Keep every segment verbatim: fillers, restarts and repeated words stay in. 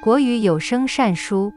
国语有声善书，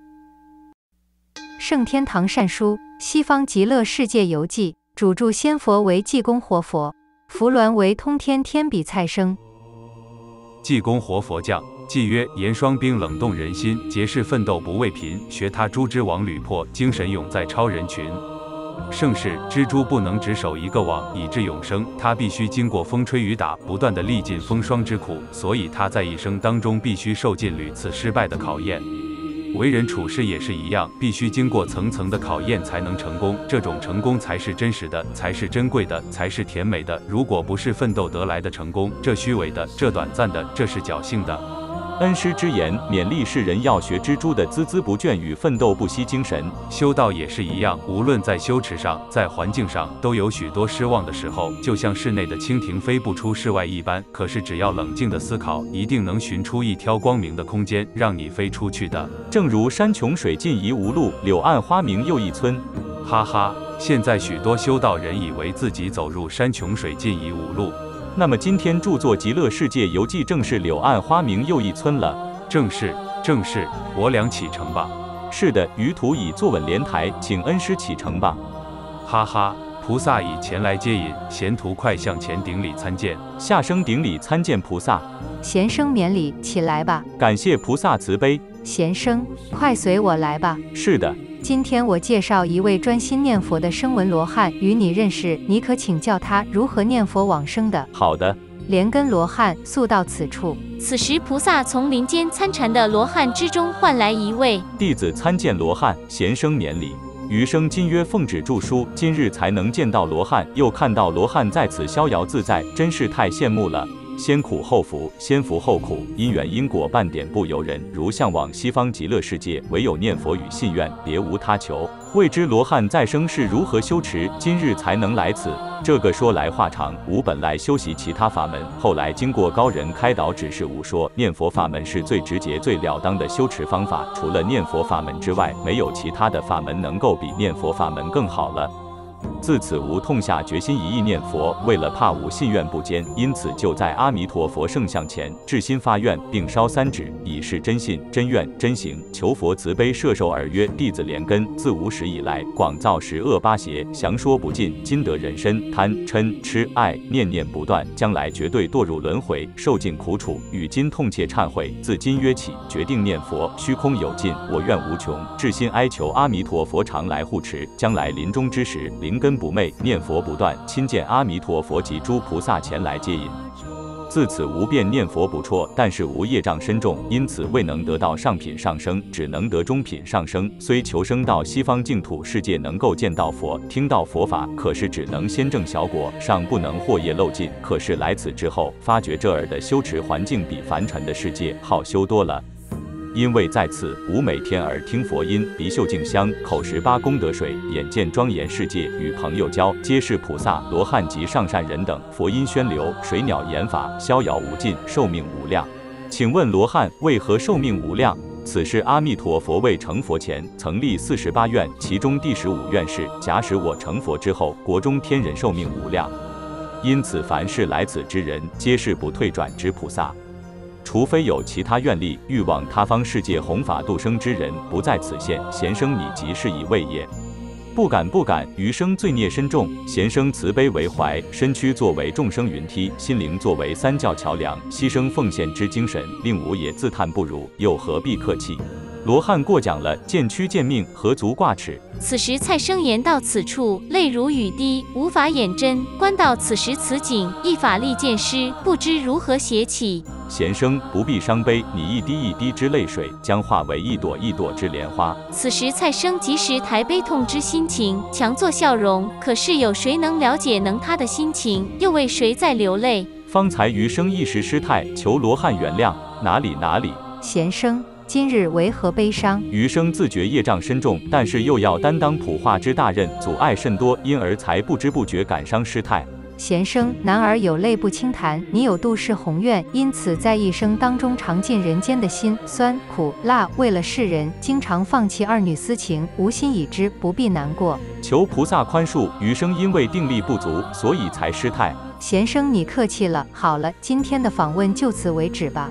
圣天堂善书，西方极乐世界游记，主著仙佛为济公活佛，扶鸾为通天天比蔡生。 济公活佛降，祭曰：严霜冰冷冻人心，劫世奋斗不畏贫，学他蛛之网屡破，精神永在超人群。盛世蜘蛛不能只守一个网以致永生，它必须经过风吹雨打，不断地历尽风霜之苦，所以它在一生当中必须受尽屡次失败的考验。为人处事也是一样，必须经过层层的考验才能成功，这种成功才是真实的，才是珍贵的，才是甜美的。如果不是奋斗得来的成功，这虚伪的，这短暂的，这是侥幸的。 恩师之言，勉励世人要学蜘蛛的孜孜不倦与奋斗不息精神。 修道也是一样，无论在修持上，在环境上，都有许多失望的时候，就像室内的蜻蜓飞不出室外一般。可是只要冷静的思考，一定能寻出一条光明的空间，让你飞出去的。 正如山穷水尽疑无路，柳暗花明又一村。 哈哈，现在许多修道人以为自己走入山穷水尽疑无路。 那么今天著作《极乐世界游记》正是柳暗花明又一村了。 正是，正是，我俩启程吧。 是的，于途已坐稳莲台，请恩师启程吧。 哈哈，菩萨已前来接引，贤徒快向前顶礼参见。 下生顶礼参见菩萨。 贤生免礼，起来吧。 感谢菩萨慈悲。 贤生，快随我来吧。 是的。 今天我介绍一位专心念佛的声闻罗汉与你认识，你可请教他如何念佛往生的。 好的。 莲根罗汉速到此处。 此时菩萨从林间参禅的罗汉之中唤来一位弟子参见罗汉，贤生免礼。余生今约奉旨著书，今日才能见到罗汉，又看到罗汉在此逍遥自在，真是太羡慕了。先苦后福，先福后苦，因缘因果半点不由人。如向往西方极乐世界，唯有念佛与信愿，别无他求。未知罗汉再生是如何修持，今日才能来此。这个说来话长，吾本来修习其他法门，后来经过高人开导指示，吾说念佛法门是最直接、最了当的修持方法。除了念佛法门之外，没有其他的法门能够比念佛法门更好了。自此吾痛下决心一意念佛，为了怕吾信愿不坚，因此就在阿弥陀佛圣像前至心发愿，并烧三纸，以示真信、真愿、真行，求佛慈悲摄受。而曰：弟子莲根自无始以来，广造十恶八邪，详说不尽。今得人身，贪嗔痴爱念念不断，将来绝对堕入轮回，受尽苦楚。与今痛切忏悔，自今约起，决定念佛。虚空有尽，我愿无穷，至心哀求阿弥陀佛常来护持。将来临终之时，灵根不昧，念佛不断，亲见阿弥陀佛及诸菩萨前来接引。自此无便念佛不辍，但是无业障深重，因此未能得到上品上升，只能得中品上升。虽求生到西方净土世界，能够见到佛，听到佛法，可是只能先证小果，尚不能获业漏尽。可是来此之后，发觉这儿的修持环境比凡尘的世界好修多了。因为在此，吾每天耳听佛音，鼻嗅净香，口食八功德水，眼见庄严世界，与朋友交，皆是菩萨、罗汉及上善人等。佛音宣流，水鸟言法，逍遥无尽，寿命无量。请问罗汉为何寿命无量？此是阿弥陀佛未成佛前，曾立四十八愿，其中第十五愿是：假使我成佛之后，国中天人寿命无量。因此，凡是来此之人，皆是不退转之菩萨。除非有其他愿力，欲往他方世界弘法度生之人，不在此现。贤生你即是以为也。不敢不敢，余生罪孽深重，贤生慈悲为怀，身躯作为众生云梯，心灵作为三教桥梁，牺牲奉献之精神，令吾也自叹不如，又何必客气？罗汉过奖了，见躯见命，何足挂齿。 此时蔡生言到此处，泪如雨滴，无法掩真。观到此时此景，一法力见失，不知如何写起。 贤生不必伤悲，你一滴一滴之泪水，将化为一朵一朵之莲花。 此时蔡生及时抬悲痛之心情，强作笑容。可是有谁能了解能他的心情？又为谁在流泪？ 方才余生一时失态，求罗汉原谅。哪里哪里， 贤生。今日为何悲伤？ 余生自觉业障深重，但是又要担当普化之大任，阻碍甚多，因而才不知不觉感伤失态。 贤生，男儿有泪不轻弹，你有度世宏愿，因此在一生当中尝尽人间的辛酸苦辣，为了世人，经常放弃儿女私情，无心已知，不必难过。 求菩萨宽恕，余生因为定力不足，所以才失态。 贤生，你客气了。好了，今天的访问就此为止吧。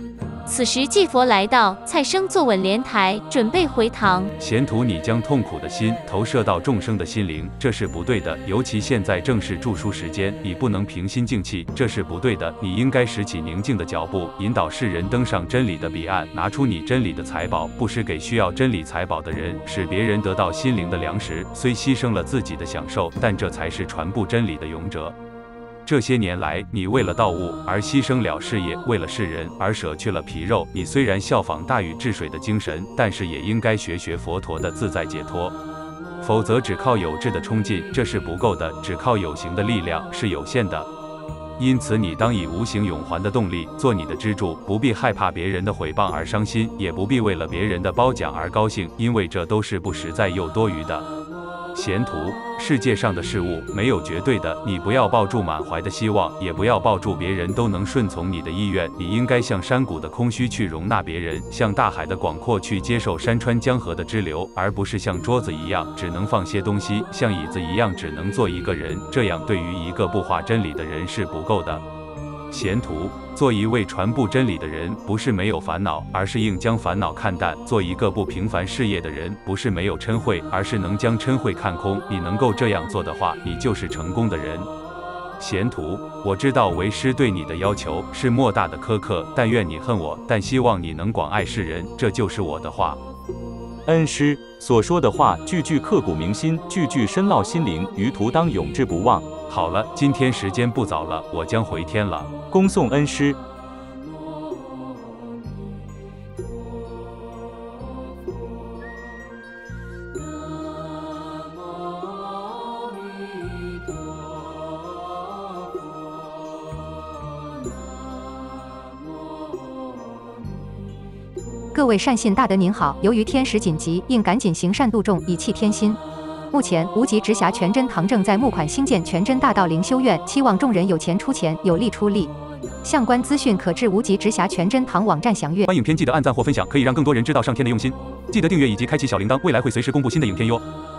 此时祭佛来到，蔡生坐稳莲台，准备回堂。 贤徒，你将痛苦的心投射到众生的心灵，这是不对的。尤其现在正是著书时间，你不能平心静气，这是不对的。你应该拾起宁静的脚步，引导世人登上真理的彼岸，拿出你真理的财宝，布施给需要真理财宝的人，使别人得到心灵的粮食。虽牺牲了自己的享受，但这才是传播真理的勇者。这些年来，你为了道物而牺牲了事业，为了世人而舍去了皮肉。你虽然效仿大禹治水的精神，但是也应该学学佛陀的自在解脱。否则，只靠有志的冲劲，这是不够的；只靠有形的力量是有限的。因此，你当以无形永还的动力做你的支柱，不必害怕别人的毁谤而伤心，也不必为了别人的褒奖而高兴，因为这都是不实在又多余的。贤徒，世界上的事物没有绝对的，你不要抱住满怀的希望，也不要抱住别人都能顺从你的意愿。你应该像山谷的空虚去容纳别人，像大海的广阔去接受山川江河的支流，而不是像桌子一样只能放些东西，像椅子一样只能坐一个人。这样对于一个不化真理的人是不够的。贤徒，做一位传布真理的人，不是没有烦恼，而是应将烦恼看淡；做一个不平凡事业的人，不是没有嗔恚，而是能将嗔恚看空。你能够这样做的话，你就是成功的人。贤徒，我知道为师对你的要求是莫大的苛刻，但愿你恨我，但希望你能广爱世人，这就是我的话。 恩师所说的话，句句刻骨铭心，句句深烙心灵，余徒当永志不忘。 好了，今天时间不早了，我将回天了。 恭送恩师。 各位善信大德您好，由于天时紧急，应赶紧行善度众，以弃天心。目前无极直辖全真堂正在募款兴建全真大道灵修院，期望众人有钱出钱，有力出力。相关资讯可至无极直辖全真堂网站详阅。 观影片记得按赞或分享，可以让更多人知道上天的用心。记得订阅以及开启小铃铛，未来会随时公布新的影片哟。